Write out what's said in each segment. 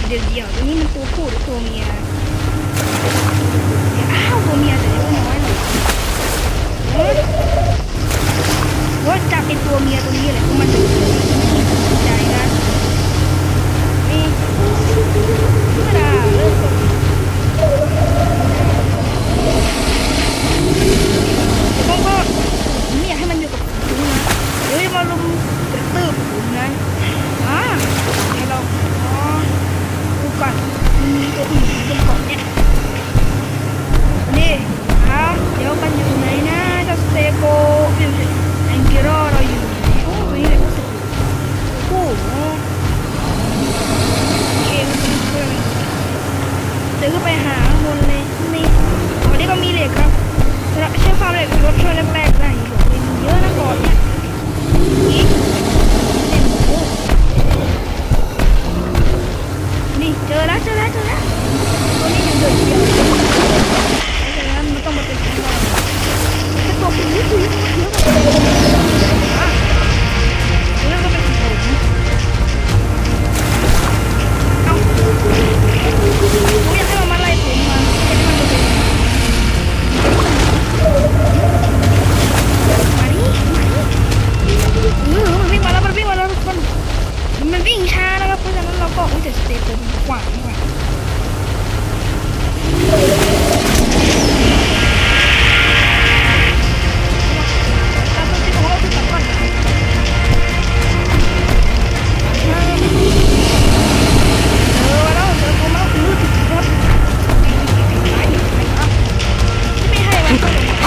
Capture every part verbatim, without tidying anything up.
เดี๋ยวเดี๋ยวตัวนี้มันตัวผู้หรือตัวเมียอ้าวตัวเมียแต่ตัวน้อยหน่อยเฮ้ยว่าจับเป็นตัวเมียตัวนี้เลยเพราะมันใจนะนี่ธรรมดาเริ่มต้นผมก็ไม่อยากให้มันอยู่กับผมนะเดี๋ยวมาลุมกระตืบผมนะอ่าให้เราอ๋อดูก่อนมีตัวอื่นบนเกาะเนี่ยนี่อ่ะเดี๋ยวกันอยู่ไหนนะเจ้าสเตโกเป็นแองกิโรเราอยู่ไหนโอ้ตัวนี้เลยก็สุดโอ้โหเองเป็นเพื่อนเดี๋ยวก็ไปหาบนเลยนี่วันนี้ก็มีเหล็กครับใช้ความเหล็กรถช่วยแรกๆได้หลงเลยมีเยอะนะก่อนเนี่ยนี่เจอแล้วเจอแล้วเจอแล้วตัวนี้ยังเดินเดียวเพราะฉะนั้นมันต้องมาเป็นของเราแต่ตัวผีผีเยอะมากแล้วก็เป็นของผมเอ้าผมอยากให้มันมาไล่ผมมาให้มันมาเป็นมาดิมาดิเออมันวิ่งมาแล้วมันวิ่งมาแล้วทุกคนมันวิ่งช้านะครับเพราะฉะนั้นเราก็อุ้ยแต่สเตปมันกว้างกว่าเราต้องที่ของเราคือตัดก่อนนะเออมาแล้วเจอผมแล้วคือถึงรถไม่ให้มัน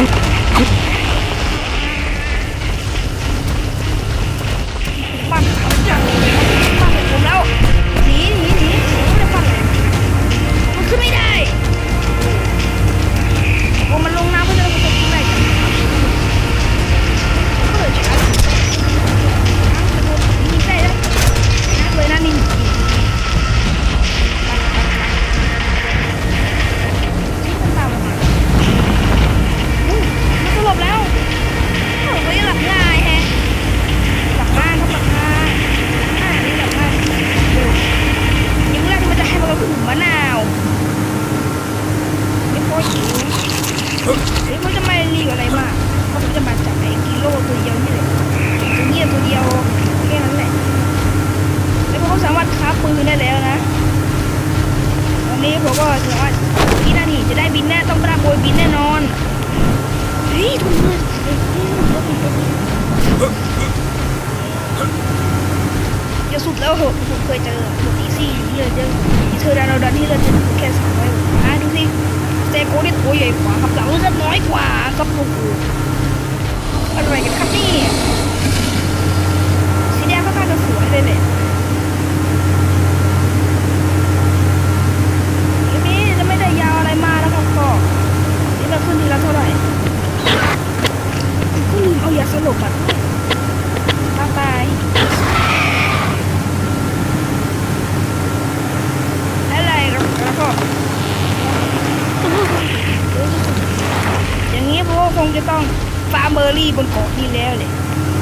ปั่นเขาจังปั่นผมแล้วหนีหนีหนีไม่ได้ปั่นเลยมันขึ้นไม่ได้โอ้มันลงน้ำเพราะฉะนั้นมันจะขึ้นได้กันก็เลยช้ายิงได้แล้วนะเลยนะนี่มันตามมามันสลบแล้วโอ้ยหลับง่ายแฮะหลับง่ายครับหลับง่ายอ่านี่หลับง่ายยังแรกมันจะให้เราขุ่มมะนาวไม่พอหิวเฮ้ยมันจะไม่รีบอะไรมากเพราะมันจะมาจับไอ้กิโลตัวเดียวนี่แหละตัวเงี้ยตัวเดียวแค่นั้นแหละแล้วเขาสามารถค้าปืนได้แล้วนะวันนี้ผมก็ถือว่าพี่นานี่จะได้บินแน่ต้องปราบโบยบินแน่นอนเฮ้ยทุกคนอย่าสุดแล้วเหรอผมเคยเจอหมดอีซี่อยู่ที่เราเจอที่เธอดานเราดันที่เราเจอแค่สามร้อยอ่ะดูสิเซโก้นี่ตัวใหญ่กว่าครับหลังเลือดน้อยกว่าครับโอ้โหอะไรกันครับนี่สีแดงค่อนข้างจะสวยเลยเนี่ยนี่จะไม่ได้ยาวอะไรมากแล้วครับก็นี่เราขึ้นทีละเท่าไหร่ก็ลืมเอายาสลบอ่ะตายตายอะไรครับแล้วก็อย่างนี้พวกคงจะต้องฟาร์มเบอร์รี่บนเกาะนี้แล้วเลย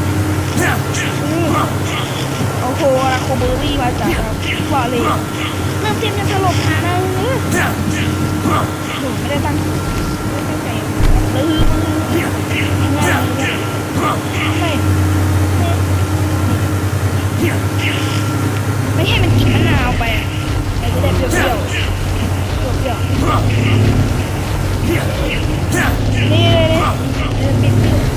โอ้โหราโคเบอร์รี่มาจากว่าเลยเริ่มเตรียมจะสลบหาแล้วหนูไม่ได้ตั้งไม่ตั้งใจลืมง่ายไม่ไม่ให้มันกินมะนาวไปมันจะได้เปรี้ยวๆเปรี้ยวๆนี่เลยนี่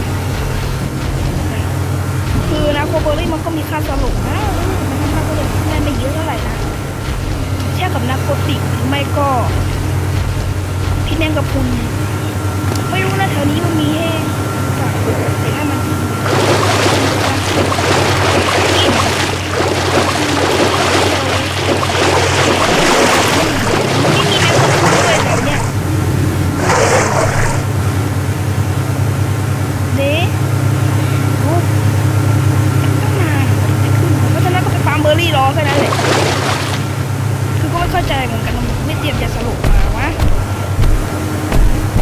คือนะโคเบอร์รี่มันก็มีค่าสลบนะมันค่าสลบได้ไม่เยอะเท่าไหร่นะเทียบกับนักโคติกหรือไม่ก็พี่แมงกะพรุนไม่รู้นะแถวนี้มันมีให้แต่ถ้ามันรอแค่นั้นเลยคือก็ไม่เข้าใจเหมือนกันไม่เตรียมจะสรุปมาวะ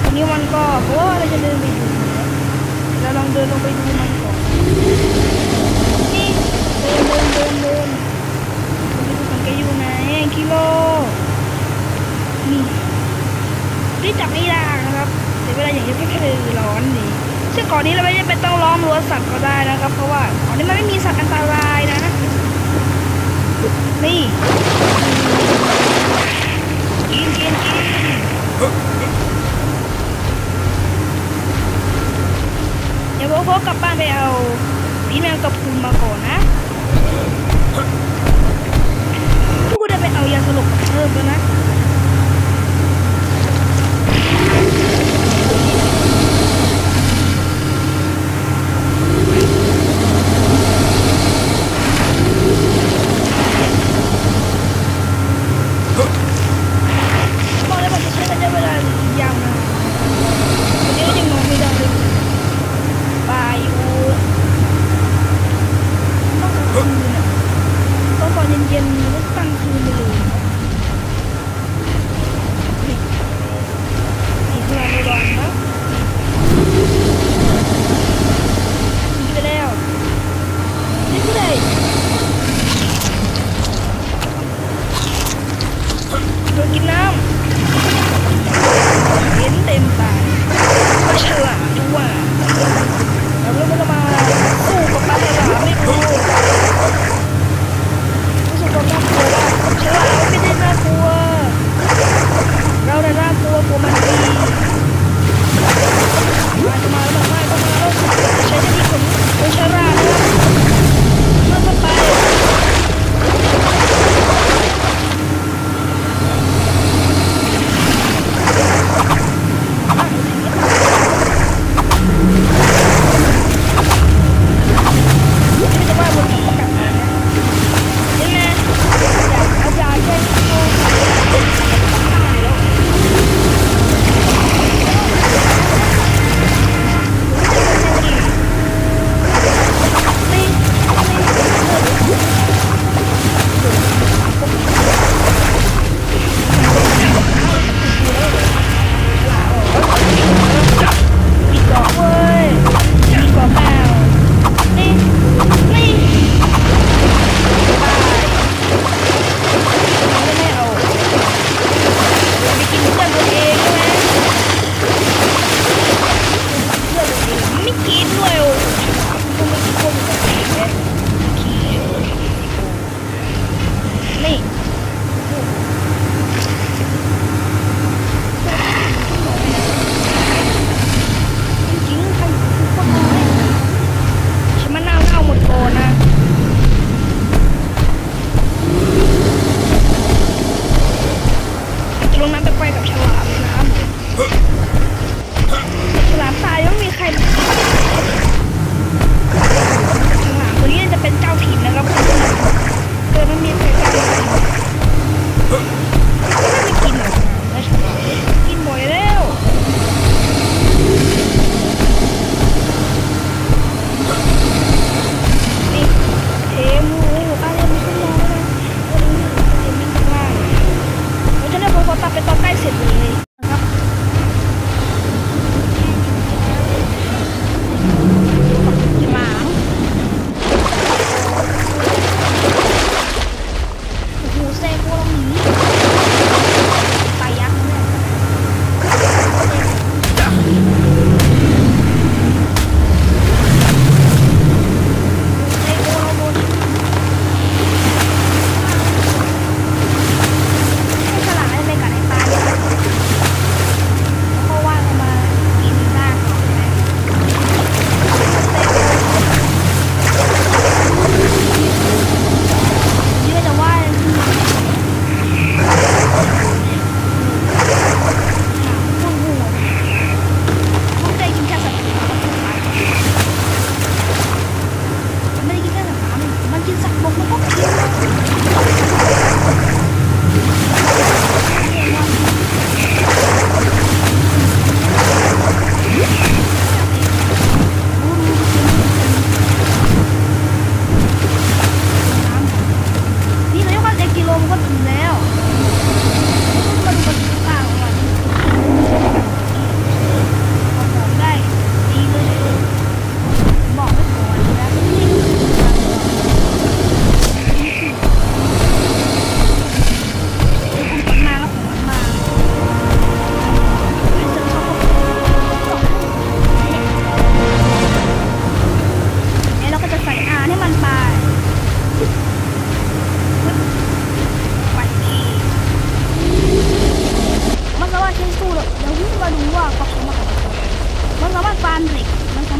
รงนี้มันก็เพราะว่าเราจะเดินไปดูเราลองเดินลงไปดูมันก่อนนี่เดินเดินเดินเดินไปดูมันแกอยู่ไหนกิโลนี่รีบจับไม่ได้นะครับเดี๋ยวเวลาอย่างนี้แค่เลยร้อนดีซึ่งก่อนนี้เราไม่จำเป็นต้องล้อมรั้วสัตว์ก็ได้นะครับเพราะว่าก่อนนี้มันไม่มีสัตว์อันตรายนะนี่กินกินกินเดี๋ยวพวกกลับบ้านไปเอาปีแมงกะพรุนมาก่อนนะพวกกูได้ไปเอายาสลบเพิ่มแล้วนะเย็นๆแล้วตั้งคืนไปเลย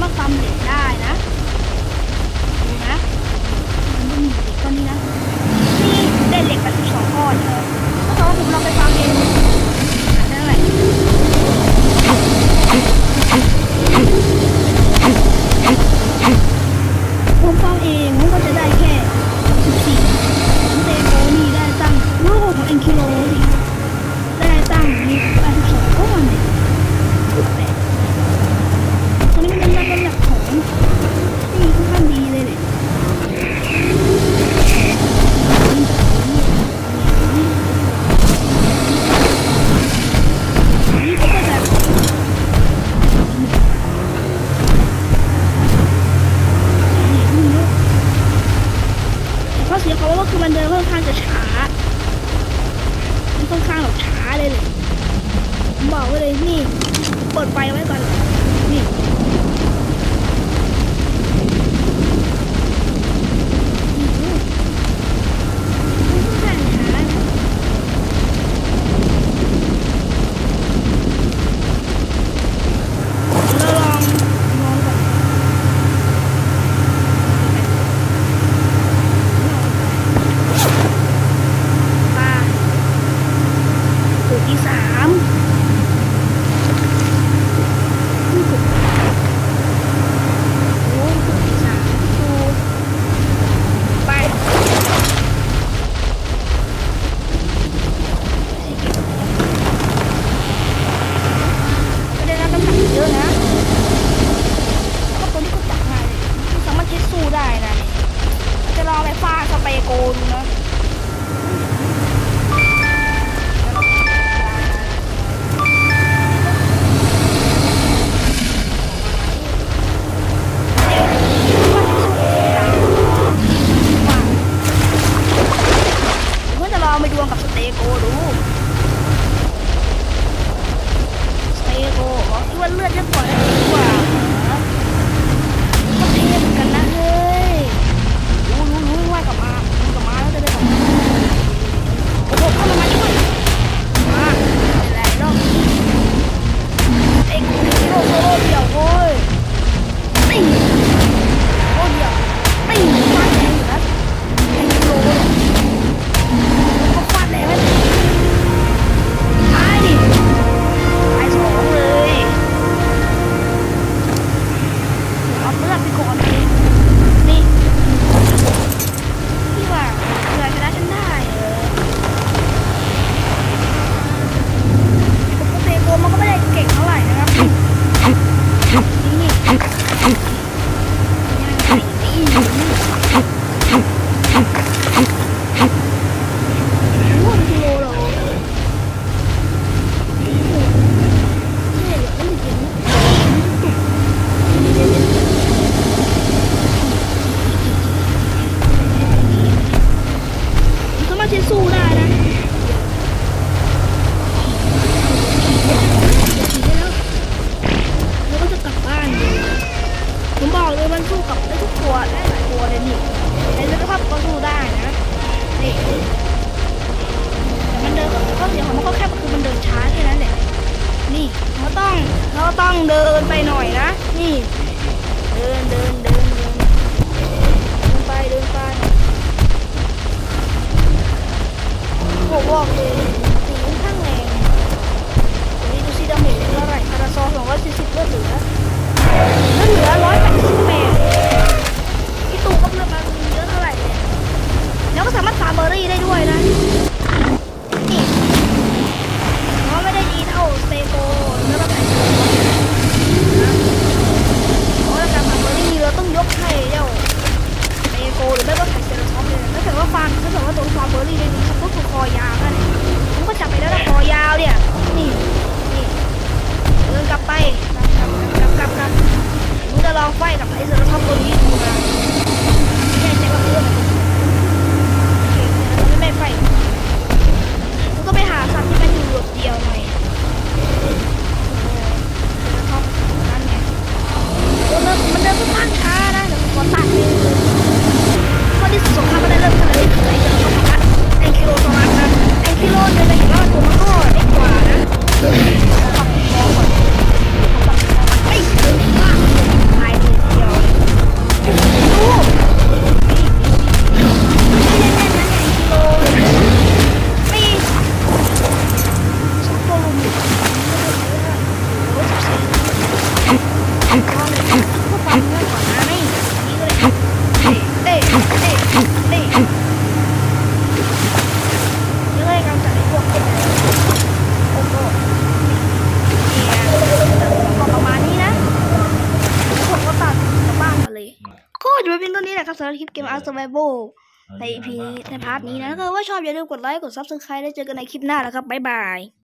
ฟาร์มเหล็กได้นะดูนะมันไม่มีเหล็กก้อนนี้นะนี่ได้เหล็กแปดสิบสองก้อนเออถ้าสมมติผมลองไปฟาร์มเองหาได้เท่าไหร่ผมฟาร์มเองมันก็จะได้แค่สิบสี่เตโกนี่ได้ตั้งโลกของเอ็นคิโลนี่ได้ตั้งมีแปดสิบสองก้อนเนี่ยตอนนี้มันเป็นน้ำหนักของนี่ค่อนข้างดีเลยเนี่ยนี่ก็จะข้อเสียของมันก็คือมันเดินค่อนข้างจะช้ามันค่อนข้างแบบช้าเลยเลยผมบอกไว้เลยนี่เปิดไฟไว้ก่อนนี่ไปดวลกับสเตโกดูสเตโกอ๋อคิดว่าเลือดจะปล่อยดีกว่าก็เทเหมือนกันนะเฮ้ยรู้รู้รู้ว่ากลับมามันกลับมาแล้วจะได้กลับมาโอ้โหเข้ามาช่วยมาอะไรรอบนี้เอ็งโลโซโลเดียวโว้ยตีโอ้เดียวตีมาแรงอยู่นะเอ็งโลฟาดแรงเลยตายดิตายสองเลยเอาเลือดไปก่อนเลยนี่พี่ว่าเผื่อชนะฉันได้เออปกติโกมันก็ไม่ได้เก่งเท่าไหร่นะครับนี่นี่สู้ได้นะแล้วก็จะกลับบ้านผมบอกเลยมันสู้กับได้ทุกตัวได้หลายตัวเลยนี่ในสภาพก็สู้ได้นะนี่แต่มันเดินข้อเสียของมันก็แค่คือมันเดินช้าแค่นั้นแหละนี่เราต้องเราต้องเดินไปหน่อยนะนี่เดินเดินเดินเดินเดินไปเดินไปผมบอกเลยสีค่อนข้างแรงนี่ดูสิดาเมจเท่าไหร่พาราซอสองร้อยสี่สิบเลือดเหลือเลือดเหลือร้อยแปดสิบแปดพี่ตู่ก็เลือดมาเยอะเท่าไหร่เนี่ยแล้วก็สามารถฟาร์มเบอร์รี่ได้ด้วยนะนี่เพราะไม่ได้ดีเท่าสเตโกแล้วก็ไข่เพราะการฟาร์มเบอร์รี่เราต้องยกให้เจ้าสเตโกหรือไม่ก็ไข่เซราท็อปเลยถ้าเกิดว่าฟาร์มถ้าเกิดว่าตัวฟาร์มเบอร์รี่ได้ดีก็คือคอยาวนั่นเองผมก็จับไปแล้วนะคอยาวเนี่ยนี่นี่เดินกลับจะไปเป็นตัวนี้แหละครับสำหรับคลิปเกมอาร์ Survival ใน อี พี ในพาร์ทนี้นะถ้าเกิดว่าชอบอย่าลืมกดไลค์กด ซับสไครบ์ แล้วเจอกันในคลิปหน้านะครับบ๊ายบาย